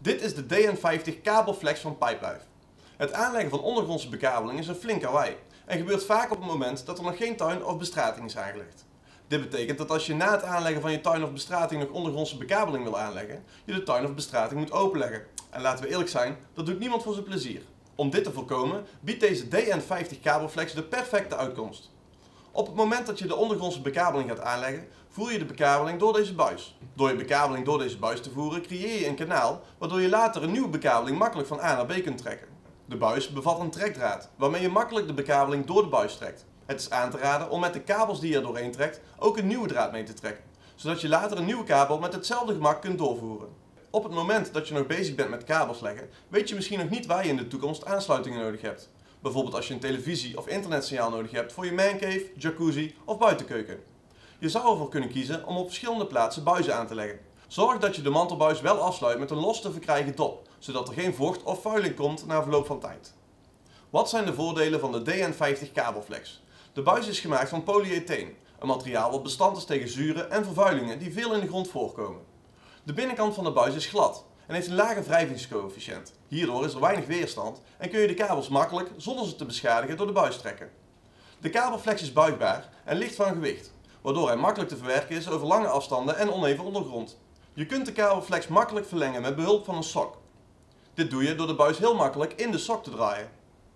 Dit is de DN50 kabelflex van Pipelife. Het aanleggen van ondergrondse bekabeling is een flink karwei en gebeurt vaak op het moment dat er nog geen tuin of bestrating is aangelegd. Dit betekent dat als je na het aanleggen van je tuin of bestrating nog ondergrondse bekabeling wil aanleggen, je de tuin of bestrating moet openleggen. En laten we eerlijk zijn, dat doet niemand voor zijn plezier. Om dit te voorkomen biedt deze DN50 kabelflex de perfecte uitkomst. Op het moment dat je de ondergrondse bekabeling gaat aanleggen, voer je de bekabeling door deze buis. Door je bekabeling door deze buis te voeren, creëer je een kanaal, waardoor je later een nieuwe bekabeling makkelijk van A naar B kunt trekken. De buis bevat een trekdraad, waarmee je makkelijk de bekabeling door de buis trekt. Het is aan te raden om met de kabels die je er doorheen trekt ook een nieuwe draad mee te trekken, zodat je later een nieuwe kabel met hetzelfde gemak kunt doorvoeren. Op het moment dat je nog bezig bent met kabels leggen, weet je misschien nog niet waar je in de toekomst aansluitingen nodig hebt. Bijvoorbeeld als je een televisie of internetsignaal nodig hebt voor je mancave, jacuzzi of buitenkeuken. Je zou ervoor kunnen kiezen om op verschillende plaatsen buizen aan te leggen. Zorg dat je de mantelbuis wel afsluit met een los te verkrijgen dop, zodat er geen vocht of vuiling komt na verloop van tijd. Wat zijn de voordelen van de DN50 kabelflex? De buis is gemaakt van polyetheen, een materiaal dat bestand is tegen zuren en vervuilingen die veel in de grond voorkomen. De binnenkant van de buis is glad en heeft een lage wrijvingscoëfficiënt. Hierdoor is er weinig weerstand en kun je de kabels makkelijk, zonder ze te beschadigen, door de buis trekken. De kabelflex is buigbaar en licht van gewicht, waardoor hij makkelijk te verwerken is over lange afstanden en oneven ondergrond. Je kunt de kabelflex makkelijk verlengen met behulp van een sok. Dit doe je door de buis heel makkelijk in de sok te draaien.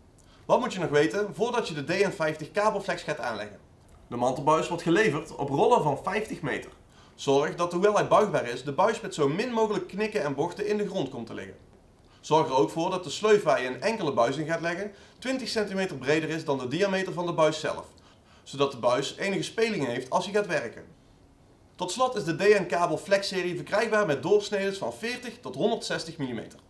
Wat moet je nog weten voordat je de DN50 kabelflex gaat aanleggen? De mantelbuis wordt geleverd op rollen van 50 meter. Zorg dat, hoewel hij buigbaar is, de buis met zo min mogelijk knikken en bochten in de grond komt te liggen. Zorg er ook voor dat de sleuf waar je een enkele buis in gaat leggen 20 cm breder is dan de diameter van de buis zelf, zodat de buis enige speling heeft als je gaat werken. Tot slot is de DN kabel flex serie verkrijgbaar met doorsneden van 40 tot 160 mm.